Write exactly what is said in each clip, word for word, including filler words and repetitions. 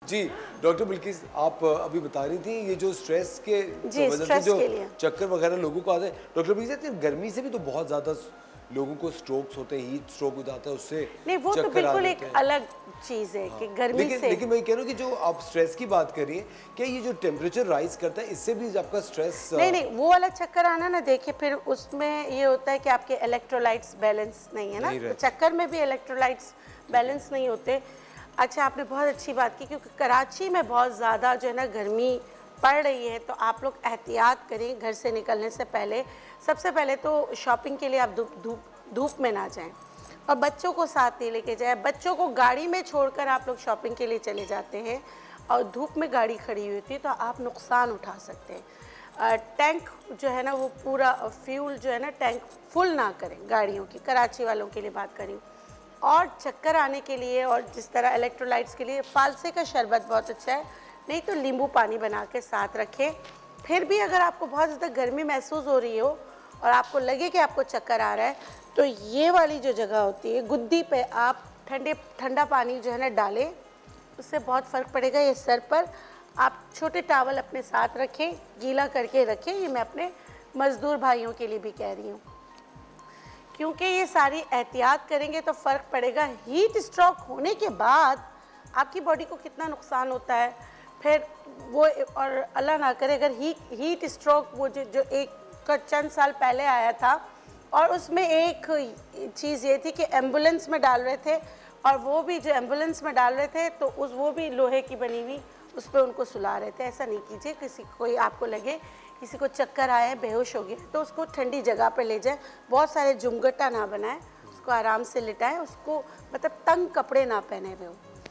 जी, doctor Bilkis आप अभी बता रही थी ये जो स्ट्रेस के जी, वजह से स्ट्रेस जो के लिए। चक्कर वगैरह लोगों को आते हैं, डॉक्टर बिल्किस गर्मी से भी तो बहुत ज़्यादा लोगों को स्ट्रोक्स होते हैं, हीट स्ट्रोक हो जाता है, उससे नहीं वो तो चक्कर आ बिल्कुल एक जाते हैं। अलग चीज़ है हाँ, कि गर्मी लेकिन से लेकिन मैं कह रहा हूँ कि जो आप स्ट्रेस की बात कर रही हैं, क्या ये जो टेम्परेचर राइज करता है इससे भी आपका स्ट्रेस? नहीं नहीं वो वाला चक्कर आना ना, देखिए फिर उसमें ये होता है कि आपके इलेक्ट्रोलाइट्स बैलेंस नहीं है ना, नहीं तो चक्कर में भी इलेक्ट्रोलाइट्स बैलेंस नहीं होते। अच्छा, आपने बहुत अच्छी बात की, क्योंकि कराची में बहुत ज़्यादा जो है ना गर्मी पड़ रही है, तो आप लोग एहतियात करें घर से निकलने से पहले। सबसे पहले तो शॉपिंग के लिए आप धूप धूप धूप में ना जाएं, और बच्चों को साथ नहीं लेके जाए। बच्चों को गाड़ी में छोड़कर आप लोग शॉपिंग के लिए चले जाते हैं और धूप में गाड़ी खड़ी हुई थी, तो आप नुकसान उठा सकते हैं। टैंक जो है ना वो पूरा फ्यूल जो है ना टैंक फुल ना करें गाड़ियों की, कराची वालों के लिए बात करें। और चक्कर आने के लिए और जिस तरह इलेक्ट्रोलाइट्स के लिए फालसे का शरबत बहुत अच्छा है, नहीं तो नींबू पानी बना के साथ रखें। फिर भी अगर आपको बहुत ज़्यादा गर्मी महसूस हो रही हो और आपको लगे कि आपको चक्कर आ रहा है, तो ये वाली जो जगह होती है गुद्दी पे आप ठंडे ठंडा पानी जो है ना डालें, उससे बहुत फ़र्क पड़ेगा। ये सर पर आप छोटे टावल अपने साथ रखें, गीला करके रखें। ये मैं अपने मज़दूर भाइयों के लिए भी कह रही हूँ, क्योंकि ये सारी एहतियात करेंगे तो फ़र्क पड़ेगा। हीट स्ट्रोक होने के बाद आपकी बॉडी को कितना नुकसान होता है फिर वो, और अल्लाह ना करे अगर हीट हीट स्ट्रोक वो जो जो एक चंद साल पहले आया था, और उसमें एक चीज़ ये थी कि एम्बुलेंस में डाल रहे थे, और वो भी जो एम्बुलेंस में डाल रहे थे तो उस वो भी लोहे की बनी हुई उस पर उनको सुला रहे थे। ऐसा नहीं कीजिए। किसी कोई आपको लगे किसी को चक्कर आए, बेहोश हो गया, तो उसको ठंडी जगह पे ले जाए। बहुत सारे जुमगट्टा ना बनाएं, उसको आराम से लिटाएं, उसको मतलब तंग कपड़े ना पहने हुए हो,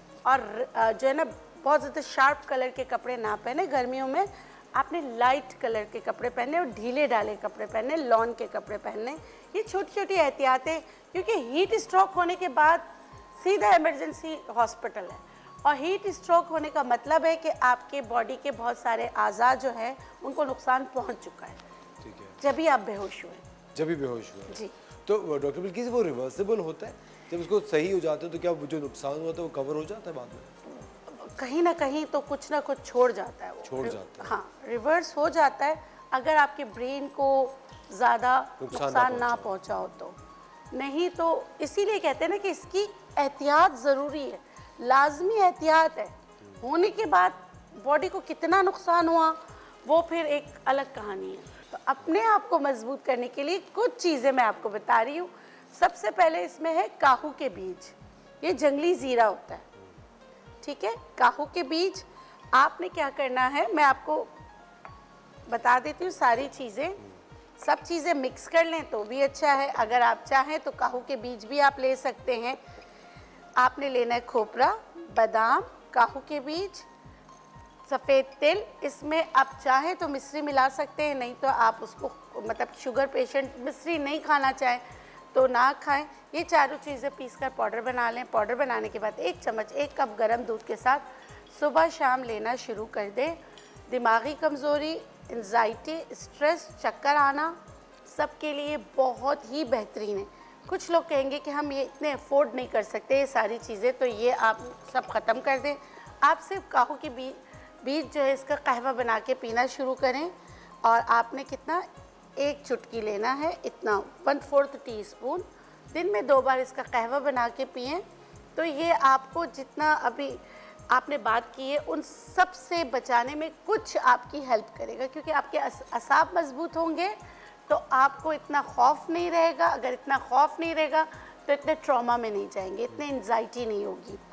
और जो है ना बहुत ज़्यादा शार्प कलर के कपड़े ना पहने। गर्मियों में आपने लाइट कलर के कपड़े पहने और ढीले ढाले कपड़े पहने, लॉन के कपड़े पहने। ये छोटी छोटी एहतियातें, क्योंकि हीट स्ट्रोक होने के बाद सीधा इमरजेंसी हॉस्पिटल है, और हीट स्ट्रोक होने का मतलब है कि आपके बॉडी के बहुत सारे आज़ा जो है उनको नुकसान पहुंच चुका है। ठीक है, जब भी आप बेहोश हुए जब भी बेहोश हुए जी। तो डॉक्टर बिल्किस वो रिवर्सिबल होता है, जब उसको सही हो जाते हैं तो क्या जो नुकसान हुआ था वो कवर हो जाता है बाद में? कहीं ना कहीं तो कुछ ना कुछ छोड़ जाता है वो, छोड़ जाता है। हाँ, रिवर्स हो जाता है अगर आपके ब्रेन को ज़्यादा नुकसान नुकसान ना ना पहुंचा हो तो। नहीं तो इसीलिए कहते हैं ना कि इसकी एहतियात ज़रूरी है, लाजमी एहतियात है। होने के बाद बॉडी को कितना नुकसान हुआ वो फिर एक अलग कहानी है। तो अपने आप को मजबूत करने के लिए कुछ चीज़ें मैं आपको बता रही हूँ। सबसे पहले इसमें है काहू के बीज। ये जंगली ज़ीरा होता है, ठीक है। काहू के बीज आपने क्या करना है, मैं आपको बता देती हूँ सारी चीज़ें। सब चीज़ें मिक्स कर लें तो भी अच्छा है, अगर आप चाहें तो काहू के बीज भी आप ले सकते हैं। आपने लेना है खोपरा, बादाम, काहू के बीज, सफ़ेद तिल। इसमें आप चाहें तो मिश्री मिला सकते हैं, नहीं तो आप उसको मतलब शुगर पेशेंट मिश्री नहीं खाना चाहें तो ना खाएं। ये चारों चीज़ें पीस कर पाउडर बना लें। पाउडर बनाने के बाद एक चम्मच एक कप गर्म दूध के साथ सुबह शाम लेना शुरू कर दें। दिमागी कमज़ोरी, एंजाइटी, स्ट्रेस, चक्कर आना सबके लिए बहुत ही बेहतरीन है। कुछ लोग कहेंगे कि हम ये इतने अफोर्ड नहीं कर सकते ये सारी चीज़ें, तो ये आप सब ख़त्म कर दें। आप सिर्फ काहू की बीज बीज जो है इसका कहवा बना के पीना शुरू करें, और आपने कितना, एक चुटकी लेना है, इतना वन फोर्थ टी स्पून। दिन में दो बार इसका कहवा बना के पिएँ, तो ये आपको जितना अभी आपने बात की है उन सब से बचाने में कुछ आपकी हेल्प करेगा, क्योंकि आपके असाब मजबूत होंगे तो आपको इतना खौफ नहीं रहेगा। अगर इतना खौफ नहीं रहेगा तो इतने ट्रॉमा में नहीं जाएंगे, इतने एंजाइटी नहीं होगी।